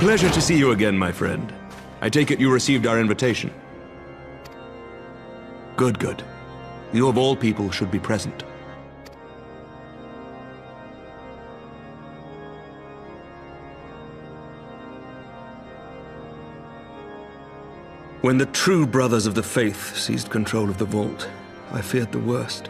pleasure to see you again, my friend. I take it you received our invitation. Good, good. You of all people should be present. When the true brothers of the faith seized control of the vault, I feared the worst.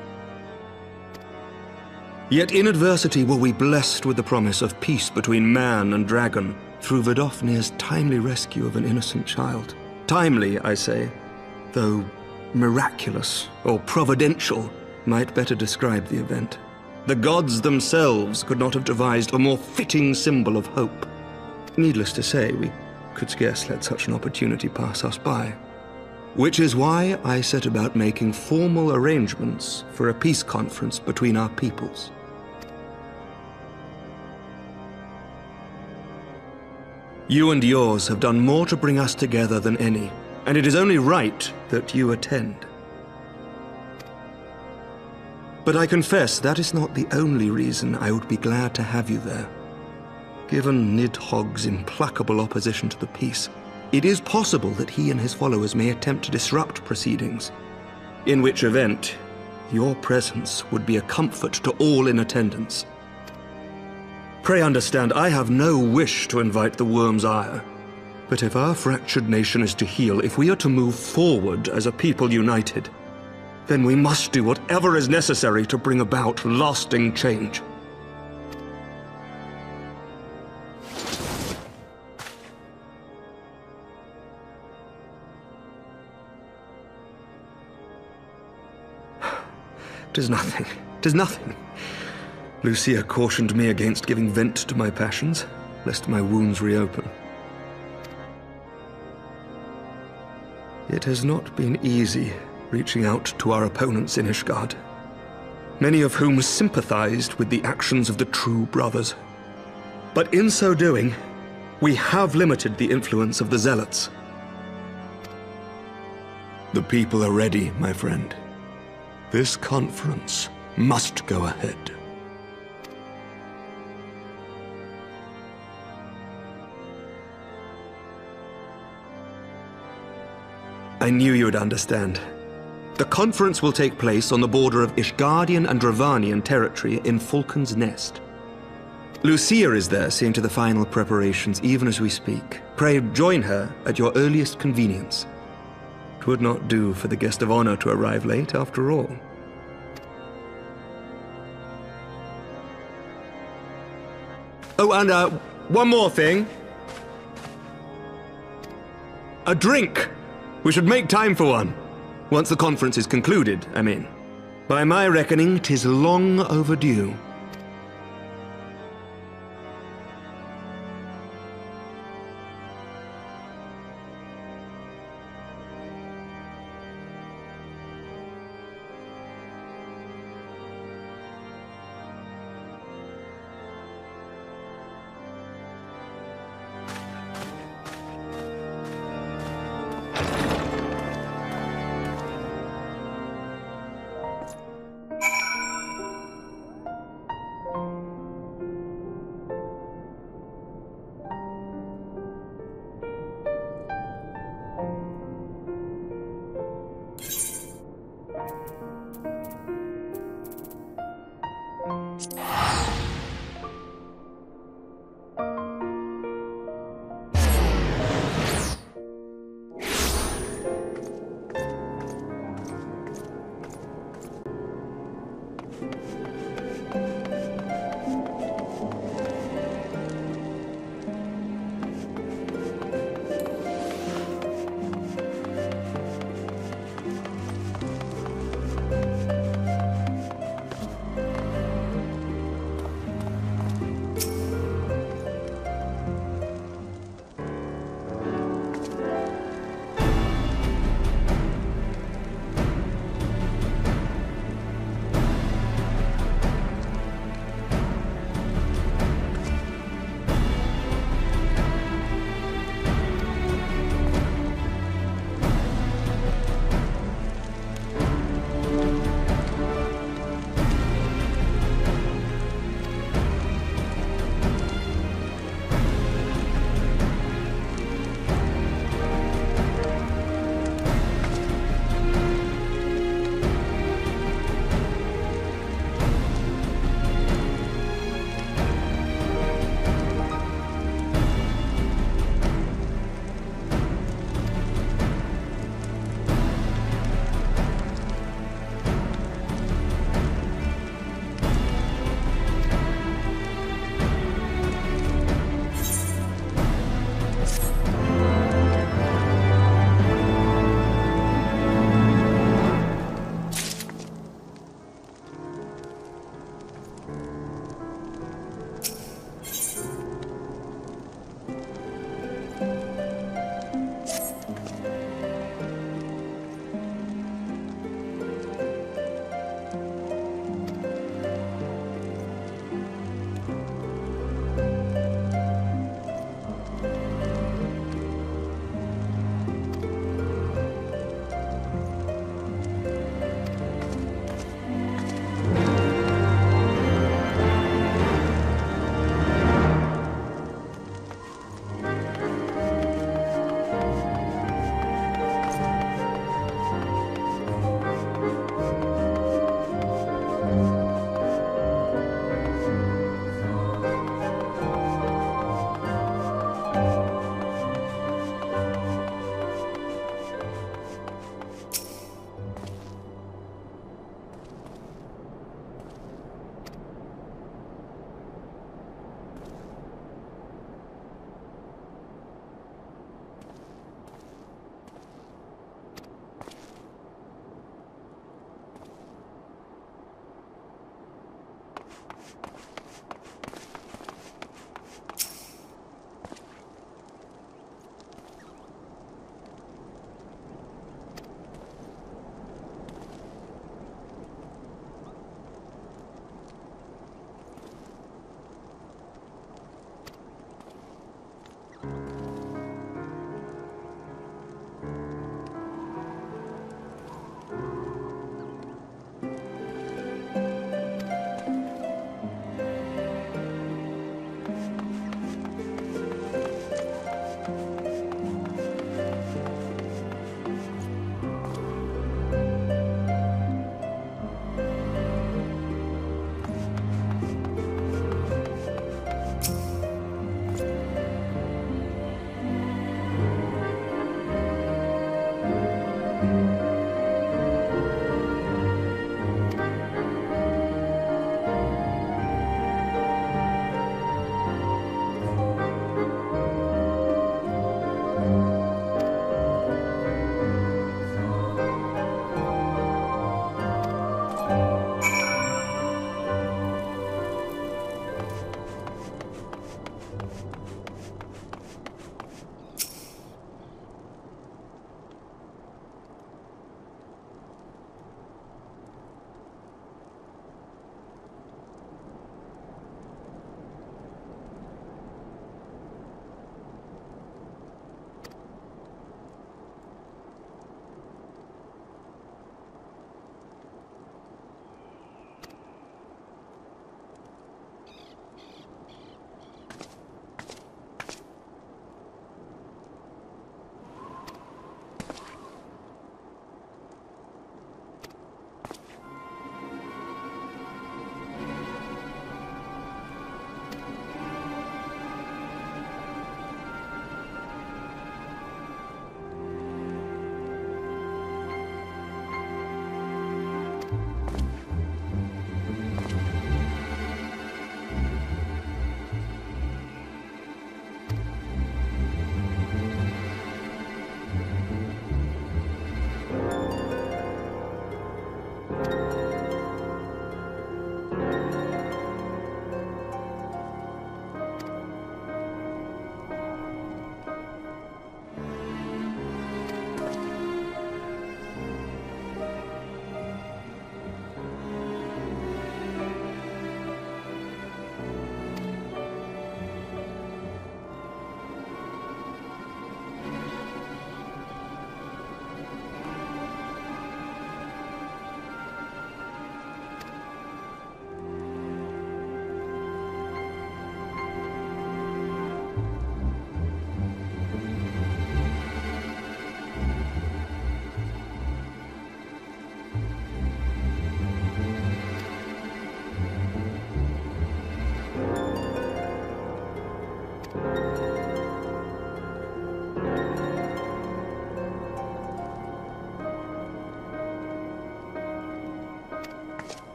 Yet in adversity were we blessed with the promise of peace between man and dragon through Vidofnir's timely rescue of an innocent child. Timely, I say, though miraculous or providential might better describe the event. The gods themselves could not have devised a more fitting symbol of hope. Needless to say, we could scarce let such an opportunity pass us by. Which is why I set about making formal arrangements for a peace conference between our peoples. You and yours have done more to bring us together than any, and it is only right that you attend. But I confess that is not the only reason I would be glad to have you there. Given Nidhogg's implacable opposition to the peace, it is possible that he and his followers may attempt to disrupt proceedings, in which event your presence would be a comfort to all in attendance. Pray understand, I have no wish to invite the worm's ire, but if our fractured nation is to heal, if we are to move forward as a people united, then we must do whatever is necessary to bring about lasting change. "'Tis nothing. 'Tis nothing. Lucia cautioned me against giving vent to my passions, lest my wounds reopen. It has not been easy reaching out to our opponents in Ishgard, many of whom sympathized with the actions of the true brothers. But in so doing, we have limited the influence of the zealots. The people are ready, my friend. This conference must go ahead. I knew you would understand. The conference will take place on the border of Ishgardian and Dravanian territory in Falcon's Nest. Lucia is there seeing to the final preparations even as we speak. Pray join her at your earliest convenience. It would not do for the guest of honor to arrive late, after all. Oh, and one more thing. A drink! We should make time for one. Once the conference is concluded, I mean. By my reckoning, 'tis long overdue.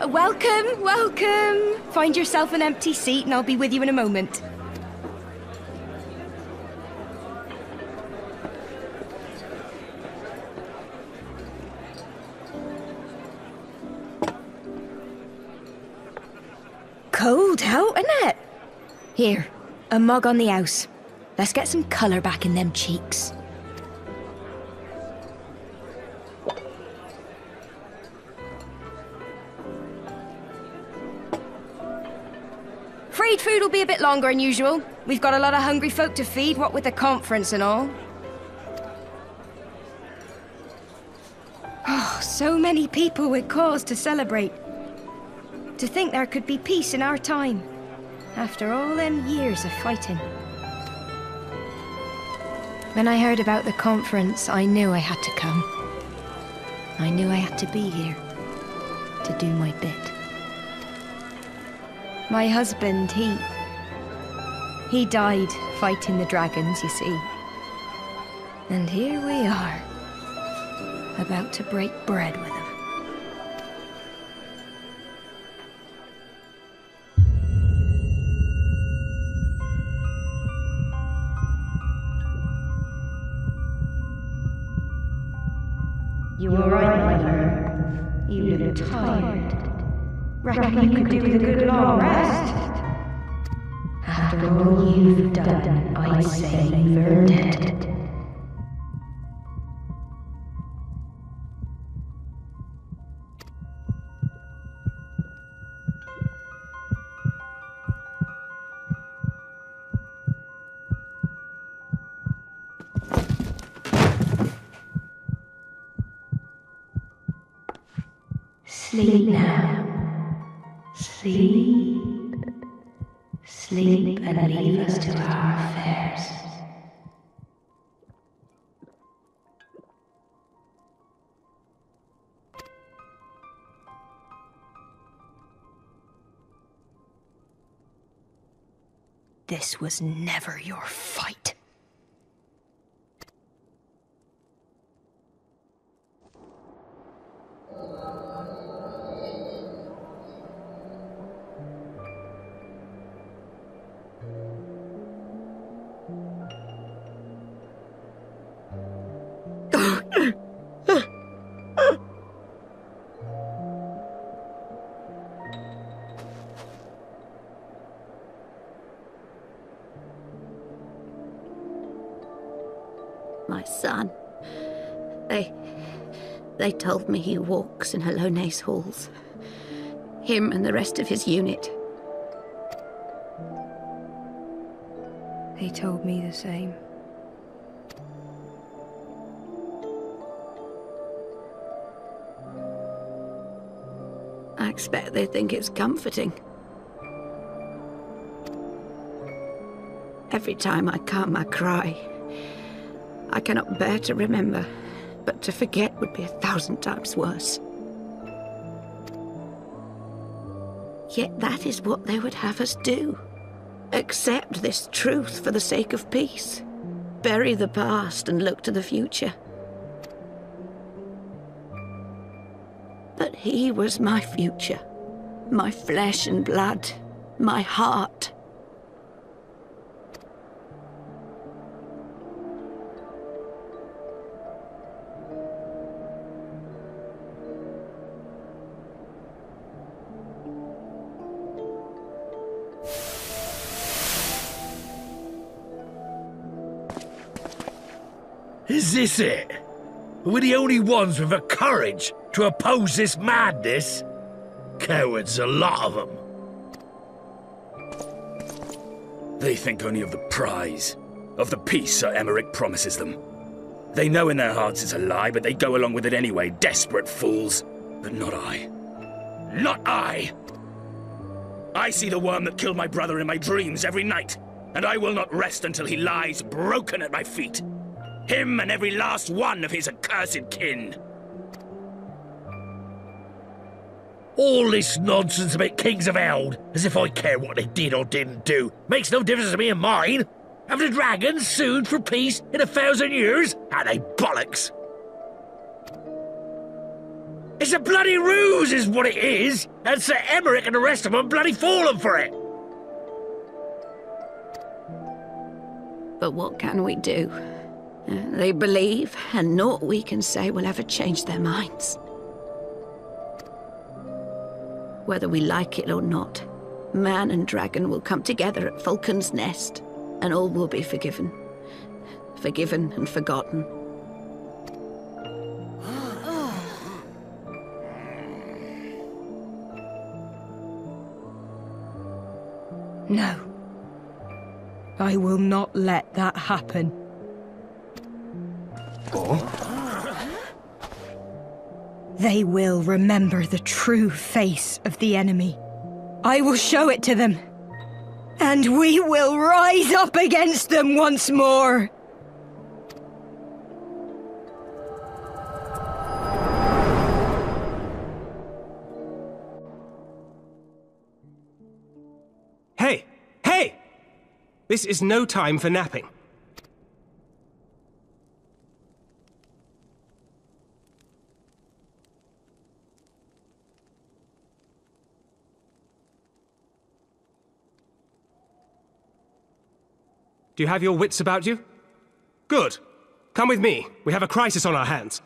Welcome, welcome. Find yourself an empty seat and I'll be with you in a moment. Cold out, isn't it? Here, a mug on the house. Let's get some colour back in them cheeks. Afraid food will be a bit longer than usual. We've got a lot of hungry folk to feed, what with the conference and all. Oh, so many people with cause to celebrate. To think there could be peace in our time, after all them years of fighting. When I heard about the conference, I knew I had to come. I knew I had to be here, to do my bit. My husband, he died fighting the dragons, you see. And here we are, about to break bread with him. You all right, my friend? You look tired. Reckon you could do with a good long rest? After all you've done, I'd say you're dead. Sleep now. Sleep. Sleep and leave us to our affairs. This was never your fight. My son. They told me he walks in Halone's halls. Him and the rest of his unit. They told me the same. I expect they think it's comforting. Every time I come, I cry. I cannot bear to remember, but to forget would be 1,000 times worse. Yet that is what they would have us do. Accept this truth for the sake of peace. Bury the past and look to the future. But he was my future, my flesh and blood, my heart. Is this it? We're the only ones with the courage to oppose this madness? Cowards, a lot of them. They think only of the prize, of the peace Sir Emmerich promises them. They know in their hearts it's a lie, but they go along with it anyway, desperate fools. But not I. Not I! I see the worm that killed my brother in my dreams every night, and I will not rest until he lies broken at my feet. Him and every last one of his accursed kin. All this nonsense about Kings of Eld, as if I care what they did or didn't do, makes no difference to me and mine. Have the dragons sued for peace in 1,000 years? Are they bollocks? It's a bloody ruse is what it is, and Sir Emmerich and the rest of them bloody fallen for it. But what can we do? They believe, and naught we can say will ever change their minds. Whether we like it or not, man and dragon will come together at Falcon's Nest, and all will be forgiven. Forgiven and forgotten. No. I will not let that happen. They will remember the true face of the enemy. I will show it to them. And we will rise up against them once more. Hey! Hey! This is no time for napping. Do you have your wits about you? Good. Come with me. We have a crisis on our hands.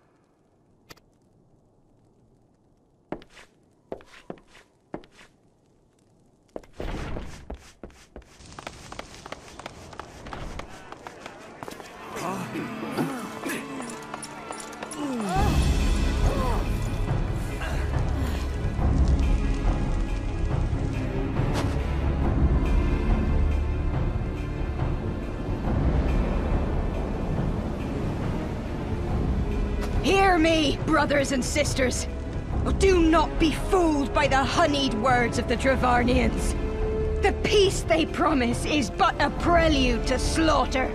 Hear me, brothers and sisters. Do not be fooled by the honeyed words of the Travarnians. The peace they promise is but a prelude to slaughter.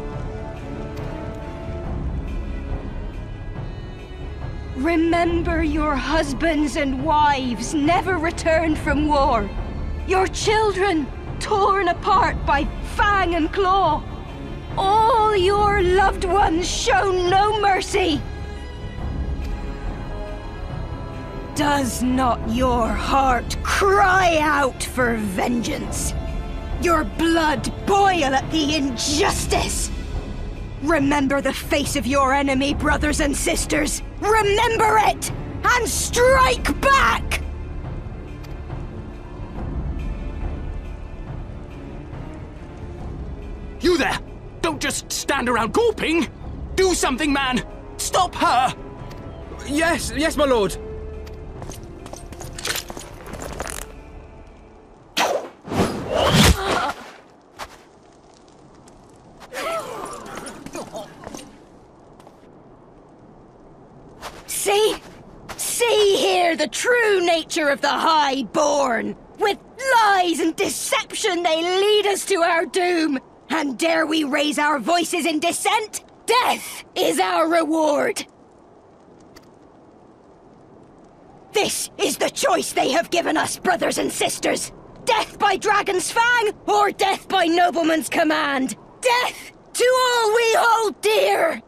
Remember your husbands and wives never returned from war. Your children torn apart by fang and claw. All your loved ones shown no mercy. Does not your heart cry out for vengeance? Your blood boil at the injustice? Remember the face of your enemy, brothers and sisters. Remember it, and strike back! You there! Don't just stand around gawping! Do something, man! Stop her! Yes, my lord. See here the true nature of the Highborn. With lies and deception they lead us to our doom. And dare we raise our voices in dissent? Death is our reward. This is the choice they have given us, brothers and sisters. Death by dragon's fang, or death by nobleman's command. Death to all we hold dear.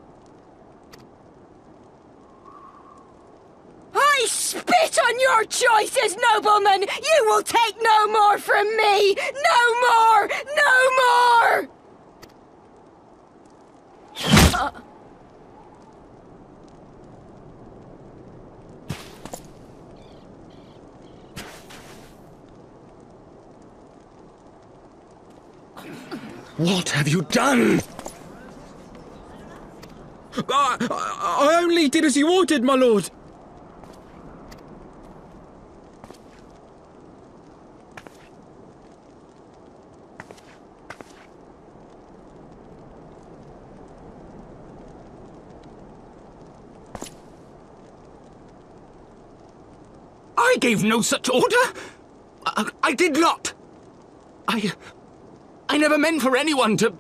I spit on your choices, noblemen! You will take no more from me! No more! No more! What have you done? I only did as you ordered, my lord. I gave no such order! I did not! I never meant for anyone to...